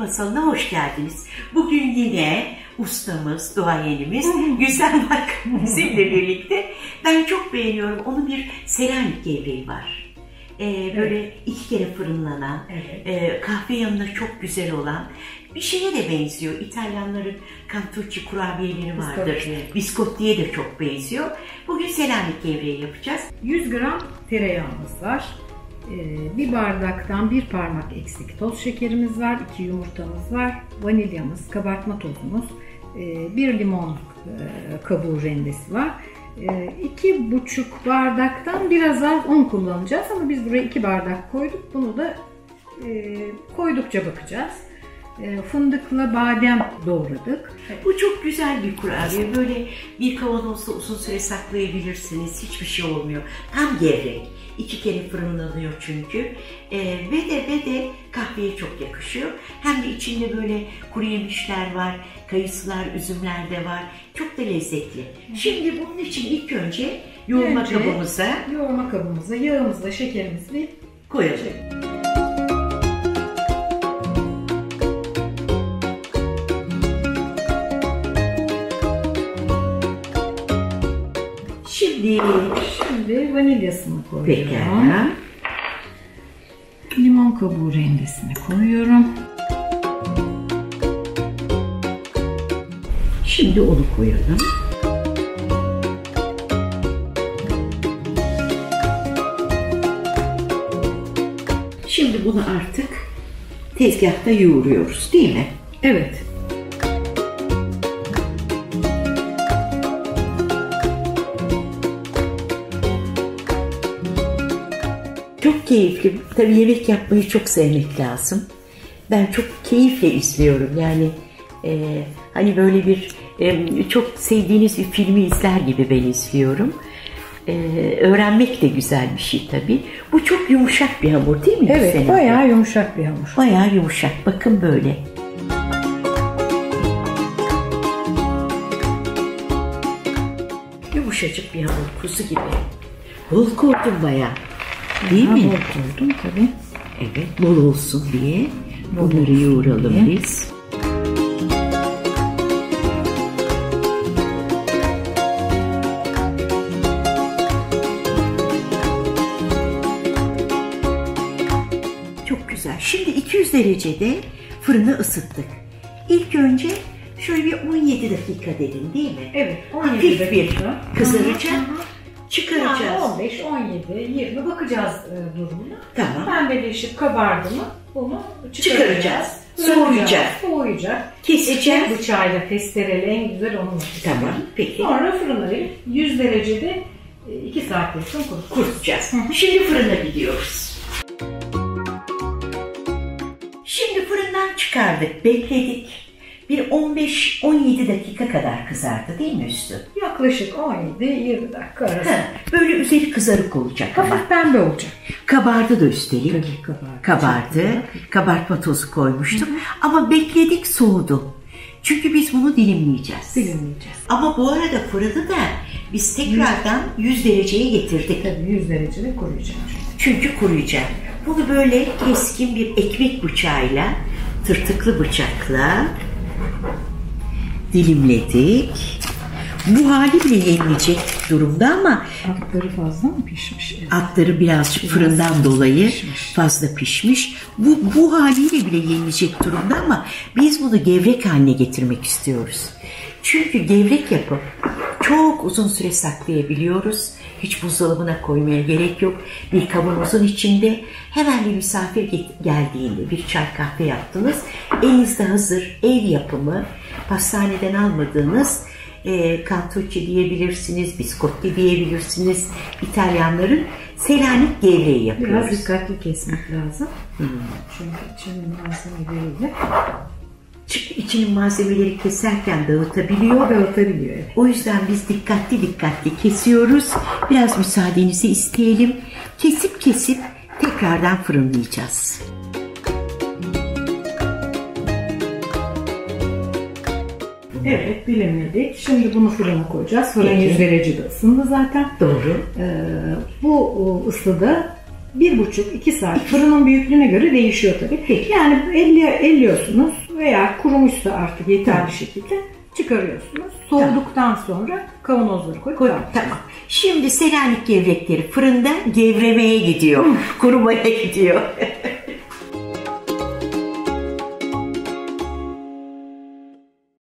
Masalı'na hoş geldiniz. Bugün yine ustamız, duayenimiz Gülsen Bak bizimle birlikte. Ben çok beğeniyorum. Onun bir Selanik gevreği var. Böyle 2 kere fırınlanan, kahve yanında çok güzel olan bir şeye de benziyor. İtalyanların cantucci kurabiyeleri vardır. Biscotti'ye de çok benziyor. Bugün Selanik gevreği yapacağız. 100 gram tereyağımız var. Bir bardaktan bir parmak eksik toz şekerimiz var. 2 yumurtamız var. Vanilyamız, kabartma tozumuz, 1 limon kabuğu rendesi var. 2,5 bardaktan biraz az un kullanacağız ama biz buraya 2 bardak koyduk. Bunu da koydukça bakacağız. Fındıkla badem doğradık. Bu çok güzel bir kurabiye. Böyle bir kavanozda uzun süre saklayabilirsiniz. Hiçbir şey olmuyor. Tam gevrek. 2 kere fırınlanıyor çünkü. Ve de kahveye çok yakışıyor. Hem de içinde böyle kuru yemişler var. Kayısılar, üzümler de var. Çok da lezzetli. Şimdi bunun için ilk önce yoğurma kabımıza yağımızla şekerimizi koyalım. Şimdi vanilyasını koyuyorum. Pekala. Limon kabuğu rendesini koyuyorum. Şimdi onu koyalım. Şimdi bunu artık tezgahta yoğuruyoruz, değil mi? Evet. Çok keyifli. Tabii yemek yapmayı çok sevmek lazım. Ben çok keyifle izliyorum. Yani hani böyle bir çok sevdiğiniz bir filmi izler gibi ben izliyorum. Öğrenmek de güzel bir şey tabii. Bu çok yumuşak bir hamur değil mi? Evet, bayağı yumuşak bir hamur. Bayağı yumuşak. Bakın böyle. Yumuşacık bir hamur, kuzu gibi. Bol koydum bayağı. Değil mi? Bol koydum tabii. Evet, bol olsun diye bunları yoğuralım biz. Çok güzel. Şimdi 200 derecede fırını ısıttık. İlk önce şöyle bir 17 dakika dedim değil mi? Evet, 17 hafif dakika. Bir kızaracak. Çıkaracağız. Yani 15, 17, 20 bakacağız durumuna. Tamam. Pembeleşip kabardı mı bunu çıkaracağız. Soğuyacak. Keseceğiz. Bıçağıyla, testereyle en güzel onu yapacağız. Tamam. Peki. Sonra fırına verip 100 derecede 2 saat yakın kurutacağız. Şimdi fırına gidiyoruz. Şimdi fırından çıkardık, bekledik. Bir 15-17 dakika kadar kızardı değil mi üstü? Yaklaşık 17-20 dakika arası. Böyle üzeri kızarık olacak ama. Hafif pembe olacak. Kabardı da üstelik. Tabii kabardı. Kabartma tozu koymuştum. Ama bekledik, soğudu. Çünkü biz bunu dilimleyeceğiz. Ama bu arada fırını da biz tekrardan 100 dereceye getirdik. Tabii 100 derecede kuruyacak. Çünkü kuruyacak. Bunu böyle keskin bir ekmek bıçağıyla, tırtıklı bıçakla dilimledik. Bu hali bile yenilecek durumda ama altları fazla mı pişmiş? Evet. Altları birazcık fırından dolayı fazla pişmiş. Bu haliyle bile yenilecek durumda ama biz bunu gevrek haline getirmek istiyoruz. Çünkü gevrek yapıp çok uzun süre saklayabiliyoruz. Hiç buzdolabına koymaya gerek yok. Bir kavanozun içinde hemen bir misafir geldiğinde bir çay kahve yaptınız. Elinizde hazır ev yapımı, pastaneden almadığınız cantucci diyebilirsiniz, biscotti diyebilirsiniz. İtalyanların Selanik gevreği yapıyoruz. Biraz dikkatli kesmek lazım. Çünkü içinin malzemeleriyle içinin malzemeleri keserken dağıtabiliyor. Evet. O yüzden biz dikkatli kesiyoruz. Biraz müsaadenizi isteyelim. Kesip tekrardan fırınlayacağız. Evet, dilimledik. Şimdi bunu fırına koyacağız. Fırın 100 derecede ısındı zaten. Doğru. Bu ısıda 1,5-2 saat, fırının büyüklüğüne göre değişiyor tabii. Yani elliyorsunuz veya kurumuşsa artık yeterli şekilde çıkarıyorsunuz. Soğuduktan sonra kavanozları koyup Tamam. Şimdi Selanik gevrekleri fırında gevremeye gidiyor. Kurumaya gidiyor.